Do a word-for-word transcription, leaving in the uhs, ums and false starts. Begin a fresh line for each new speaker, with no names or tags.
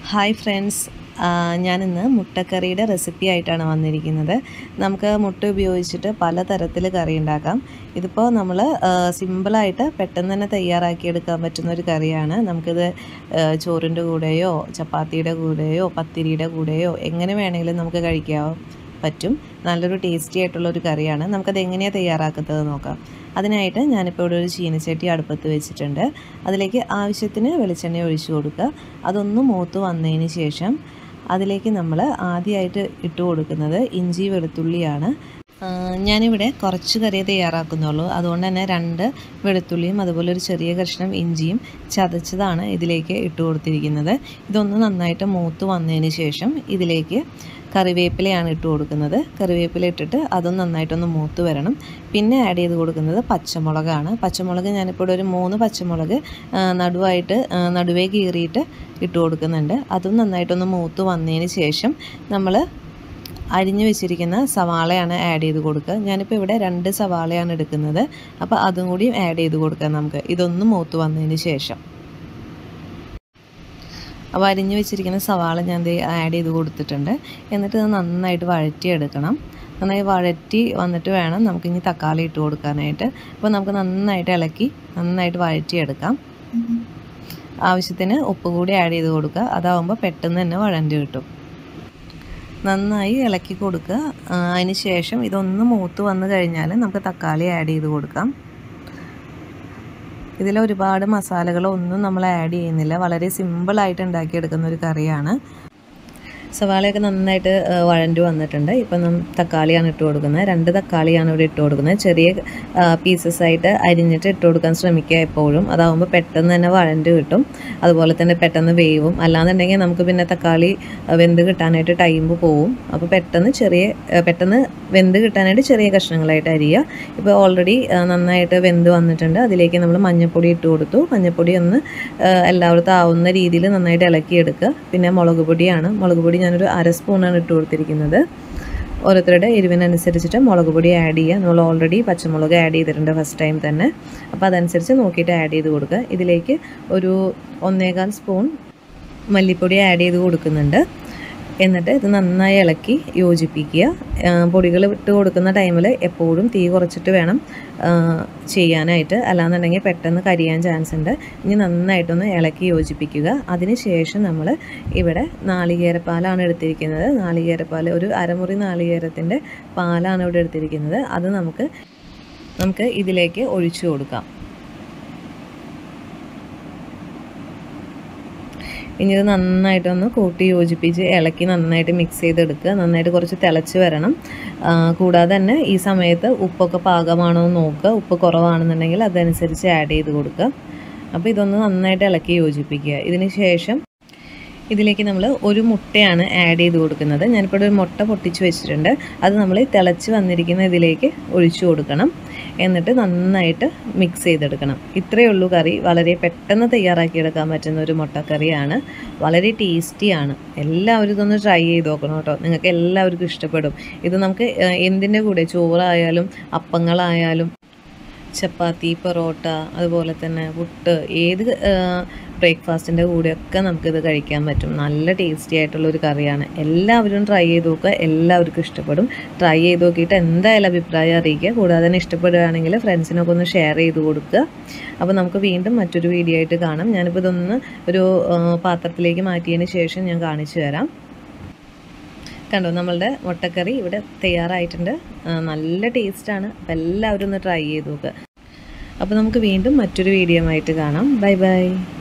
Hi friends, ഞാനിന്ന് മുട്ടക്കറിയുടെ recipe ആയിട്ടാണ് വന്നിരിക്കുന്നത്. നമുക്ക് മുട്ട ഉപയോഗിച്ചിട്ട് പലതരത്തിൽ കറി ഉണ്ടാക്കാം. ഇതിപ്പോൾ നമ്മൾ സിമ്പിളായിട്ട് പെട്ടെന്ന് തന്നെ തയ്യാറാക്കിയെടുക്കാൻ പറ്റുന്ന ഒരു കറിയാണ്. നമുക്കിത് ചോറിൻ്റെ കൂടെയോ ചപ്പാത്തിയുടെ കൂടെയോ പത്തിരിയുടെ കൂടെയോ എങ്ങനെ വേണമെങ്കിലും നമുക്ക് കഴിക്കാൻ പറ്റും. നല്ലൊരു ടേസ്റ്റി ആയിട്ടുള്ളൊരു കറിയാണ്. നമുക്കത് എങ്ങനെയാണ് തയ്യാറാക്കുന്നത് നോക്കാം. അതിനായിട്ട് ഞാനിപ്പോൾ ഇവിടെ ഒരു ചീനച്ചട്ടി അടുപ്പത്ത് വെച്ചിട്ടുണ്ട്. അതിലേക്ക് ആവശ്യത്തിന് വെളിച്ചെണ്ണ ഒഴിച്ചു കൊടുക്കുക. അതൊന്ന് മൂത്ത് വന്നതിന് ശേഷം അതിലേക്ക് നമ്മൾ ആദ്യമായിട്ട് ഇട്ട് കൊടുക്കുന്നത് ഇഞ്ചി വെളുത്തുള്ളിയാണ്. ഞാനിവിടെ കുറച്ച് കറി തയ്യാറാക്കുന്നുള്ളൂ. അതുകൊണ്ട് തന്നെ രണ്ട് വെളുത്തുള്ളിയും അതുപോലെ ഒരു ചെറിയ കഷ്ണം ഇഞ്ചിയും ചതച്ചതാണ് ഇതിലേക്ക് ഇട്ട് കൊടുത്തിരിക്കുന്നത്. ഇതൊന്ന് നന്നായിട്ട് മൂത്ത് വന്നതിന് ശേഷം ഇതിലേക്ക് കറിവേപ്പിലയാണ് ഇട്ട് കൊടുക്കുന്നത്. കറിവേപ്പില ഇട്ടിട്ട് അതും നന്നായിട്ടൊന്ന് മൂത്ത് വരണം. പിന്നെ ആഡ് ചെയ്ത് കൊടുക്കുന്നത് പച്ചമുളകാണ്. പച്ചമുളക് ഞാനിപ്പോൾ ഒരു മൂന്ന് പച്ചമുളക് നടുവായിട്ട് നടുവേ കീറിയിട്ട് ഇട്ട് കൊടുക്കുന്നുണ്ട്. അതും നന്നായിട്ടൊന്ന് മൂത്ത് വന്നതിന് ശേഷം നമ്മൾ അരിഞ്ഞു വെച്ചിരിക്കുന്ന സവാളയാണ് ആഡ് ചെയ്ത് കൊടുക്കുക. ഞാനിപ്പോൾ ഇവിടെ രണ്ട് സവാളയാണ് എടുക്കുന്നത്. അപ്പോൾ അതും കൂടി ആഡ് ചെയ്ത് കൊടുക്കാം നമുക്ക്, ഇതൊന്ന് മൂത്ത് വന്നതിന് ശേഷം. അപ്പോൾ അരിഞ്ഞു വെച്ചിരിക്കുന്ന സവാള ഞാൻ ആഡ് ചെയ്ത് കൊടുത്തിട്ടുണ്ട്. എന്നിട്ട് ഇത് നന്നായിട്ട് വഴറ്റിയെടുക്കണം. നന്നായി വഴറ്റി വന്നിട്ട് വേണം നമുക്കിനി തക്കാളി ഇട്ട് കൊടുക്കാനായിട്ട്. അപ്പോൾ നമുക്ക് നന്നായിട്ട് ഇളക്കി നന്നായിട്ട് വഴറ്റിയെടുക്കാം. ആവശ്യത്തിന് ഉപ്പ് കൂടി ആഡ് ചെയ്ത് കൊടുക്കുക. അതാവുമ്പോൾ പെട്ടെന്ന് തന്നെ വഴണ്ടി കിട്ടും. നന്നായി ഇളക്കി കൊടുക്കുക. അതിന് ശേഷം ഇതൊന്ന് മൂത്ത് വന്നു കഴിഞ്ഞാൽ നമുക്ക് തക്കാളി ആഡ് ചെയ്ത് കൊടുക്കാം. ഇതിൽ ഒരുപാട് മസാലകളൊന്നും നമ്മൾ ആഡ് ചെയ്യുന്നില്ല. വളരെ സിമ്പിളായിട്ട് ഉണ്ടാക്കിയെടുക്കുന്ന ഒരു കറിയാണ്. സവാളയൊക്കെ നന്നായിട്ട് വഴണ്ടി വന്നിട്ടുണ്ട്. ഇപ്പം നമ്മൾ തക്കാളിയാണ് ഇട്ട് കൊടുക്കുന്നത്. രണ്ട് തക്കാളിയാണ് ഇവിടെ ഇട്ട് കൊടുക്കുന്നത്. ചെറിയ പീസസ് ആയിട്ട് അരിഞ്ഞിട്ട് ഇട്ട് കൊടുക്കാൻ ശ്രമിക്കുക എപ്പോഴും. അതാകുമ്പോൾ പെട്ടെന്ന് തന്നെ വഴണ്ടി കിട്ടും. അതുപോലെ തന്നെ പെട്ടെന്ന് വേവും. അല്ലാന്നുണ്ടെങ്കിൽ നമുക്ക് പിന്നെ തക്കാളി വെന്ത് കിട്ടാനായിട്ട് ടൈം പോവും. അപ്പോൾ പെട്ടെന്ന് ചെറിയ പെട്ടെന്ന് വെന്ത് കിട്ടാനായിട്ട് ചെറിയ കഷ്ണങ്ങളായിട്ട് അരിയുക. ഇപ്പോൾ ഓൾറെഡി നന്നായിട്ട് വെന്ത് വന്നിട്ടുണ്ട്. അതിലേക്ക് നമ്മൾ മഞ്ഞൾപ്പൊടി ഇട്ട് കൊടുത്തു. മഞ്ഞൾപ്പൊടി ഒന്ന് എല്ലായിടത്തും ആവുന്ന രീതിയിൽ നന്നായിട്ട് ഇളക്കിയെടുക്കുക. പിന്നെ മുളക് പൊടിയാണ്. മുളക് പൊടി ഞാനൊരു അര സ്പൂണാണ് ഇട്ട് കൊടുത്തിരിക്കുന്നത്. ഓരോരുത്തരുടെ എരിവിനനുസരിച്ചിട്ട് മുളക് പൊടി ആഡ് ചെയ്യുക. നമ്മൾ ഓൾറെഡി പച്ചമുളക് ആഡ് ചെയ്തിട്ടുണ്ട് ഫസ്റ്റ് ടൈം തന്നെ. അപ്പോൾ അതനുസരിച്ച് നോക്കിയിട്ട് ആഡ് ചെയ്ത് കൊടുക്കുക. ഇതിലേക്ക് ഒരു ഒന്നേകാൽ സ്പൂൺ മല്ലിപ്പൊടി ആഡ് ചെയ്ത് കൊടുക്കുന്നുണ്ട്. എന്നിട്ട് ഇത് നന്നായി ഇളക്കി യോജിപ്പിക്കുക. പൊടികൾ ഇട്ട് കൊടുക്കുന്ന ടൈമിൽ എപ്പോഴും തീ കുറച്ചിട്ട് വേണം ചെയ്യാനായിട്ട്. അല്ലാന്നുണ്ടെങ്കിൽ പെട്ടെന്ന് കരിയാൻ ചാൻസ് ഉണ്ട്. ഇനി നന്നായിട്ടൊന്ന് ഇളക്കി യോജിപ്പിക്കുക. അതിന് ശേഷം നമ്മൾ ഇവിടെ നാളികേരപ്പാലാണ് എടുത്തിരിക്കുന്നത്. നാളികേരപ്പാൽ ഒരു അരമുറി നാളികേരത്തിൻ്റെ പാലാണ് ഇവിടെ എടുത്തിരിക്കുന്നത്. അത് നമുക്ക് നമുക്ക് ഇതിലേക്ക് ഒഴിച്ചു കൊടുക്കാം. ഇനി ഇത് നന്നായിട്ടൊന്ന് കൂട്ടി യോജിപ്പിച്ച് ഇളക്കി നന്നായിട്ട് മിക്സ് ചെയ്തെടുക്കുക. നന്നായിട്ട് കുറച്ച് തിളച്ച് വരണം. കൂടാതെ തന്നെ ഈ സമയത്ത് ഉപ്പൊക്കെ പാകമാണോ എന്ന് നോക്കുക. ഉപ്പ് കുറവാണെന്നുണ്ടെങ്കിൽ അതനുസരിച്ച് ആഡ് ചെയ്ത് കൊടുക്കുക. അപ്പോൾ ഇതൊന്ന് നന്നായിട്ട് ഇളക്കി യോജിപ്പിക്കുക. ഇതിന് ശേഷം ഇതിലേക്ക് നമ്മൾ ഒരു മുട്ടയാണ് ആഡ് ചെയ്ത് കൊടുക്കുന്നത്. ഞാനിപ്പോൾ ഒരു മുട്ട പൊട്ടിച്ച് വെച്ചിട്ടുണ്ട്. അത് നമ്മൾ തിളച്ച് വന്നിരിക്കുന്ന ഇതിലേക്ക് ഒഴിച്ചു കൊടുക്കണം. എന്നിട്ട് നന്നായിട്ട് മിക്സ് ചെയ്തെടുക്കണം. ഇത്രയേ ഉള്ളൂ കറി. വളരെ പെട്ടെന്ന് തയ്യാറാക്കിയെടുക്കാൻ പറ്റുന്ന ഒരു മുട്ടക്കറിയാണ്. വളരെ ടേസ്റ്റിയാണ്. എല്ലാവരും ഇതൊന്ന് ട്രൈ ചെയ്ത് നോക്കണം കേട്ടോ. നിങ്ങൾക്ക് എല്ലാവർക്കും ഇഷ്ടപ്പെടും. ഇത് നമുക്ക് എന്തിൻ്റെ കൂടെ, ചോറായാലും അപ്പങ്ങളായാലും ചപ്പാത്തി, പൊറോട്ട, അതുപോലെ തന്നെ പുട്ട്, ഏത് ബ്രേക്ക്ഫാസ്റ്റിൻ്റെ കൂടെയൊക്കെ നമുക്കിത് കഴിക്കാൻ പറ്റും. നല്ല ടേസ്റ്റി ആയിട്ടുള്ളൊരു കറിയാണ്. എല്ലാവരും ട്രൈ ചെയ്ത് നോക്കുക. എല്ലാവർക്കും ഇഷ്ടപ്പെടും. ട്രൈ ചെയ്ത് നോക്കിയിട്ട് എന്തായാലും അഭിപ്രായം അറിയിക്കുക. കൂടാതെ തന്നെ ഇഷ്ടപ്പെടുകയാണെങ്കിൽ ഫ്രണ്ട്സിനൊക്കെ ഒന്ന് ഷെയർ ചെയ്ത് കൊടുക്കുക. അപ്പോൾ നമുക്ക് വീണ്ടും മറ്റൊരു വീഡിയോ ആയിട്ട് കാണാം. ഞാനിപ്പോൾ ഇതൊന്ന് ഒരു പാത്രത്തിലേക്ക് മാറ്റിയതിന് ശേഷം ഞാൻ കാണിച്ചു തരാം. കണ്ടോ, നമ്മളുടെ മുട്ടക്കറി ഇവിടെ തയ്യാറായിട്ടുണ്ട്. നല്ല ടേസ്റ്റാണ്. അപ്പോൾ എല്ലാവരും ഒന്ന് ട്രൈ ചെയ്ത് നോക്കുക. അപ്പോൾ നമുക്ക് വീണ്ടും മറ്റൊരു വീഡിയോ ആയിട്ട് കാണാം. Bye by.